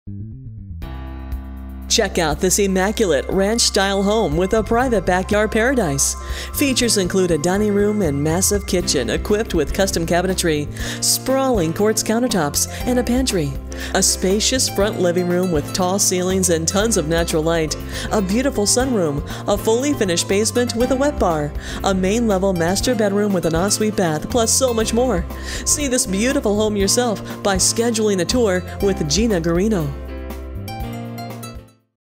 Check out this immaculate ranch-style home with a private backyard paradise. Features include a dining room and massive kitchen equipped with custom cabinetry, sprawling quartz countertops, and a pantry. A spacious front living room with tall ceilings and tons of natural light, a beautiful sunroom, a fully finished basement with a wet bar, a main-level master bedroom with an ensuite bath, plus so much more. See this beautiful home yourself by scheduling a tour with Gina Guarino.